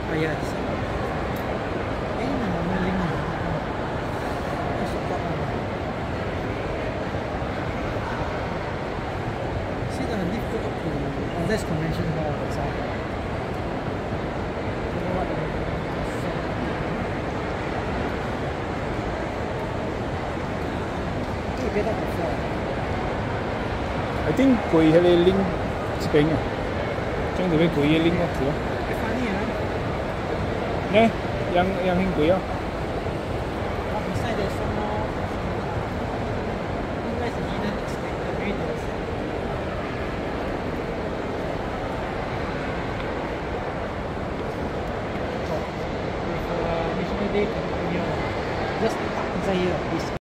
Oh yes. Ayun na, maling na. See the lift go up to that's convention hall outside. Don't know what the you get up the floor. I think 攰喺你拎一邊啊，將條尾攰嘢拎落去咯。 Funny, huh? 呢，樣輕攰啊！ Beside there's some more. Where's the hidden excavators? With National Day continue. Just park inside here, please.